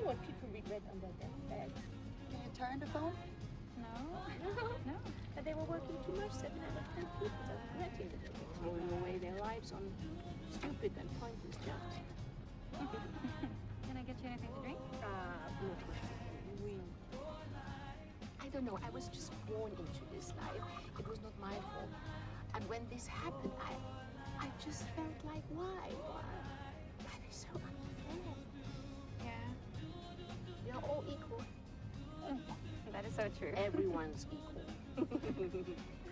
what people regret on their deathbed. Can you turn the phone? No. But they were working too much, 7 out of 10 people are regretting that they were throwing away their lives on stupid and pointless jobs. Can I get you anything to drink? I don't know, I was just born into this life. It was not my fault. And when this happened, I just felt like, why? Life is so unfair. Yeah. We are all equal. That is so true. Everyone's equal.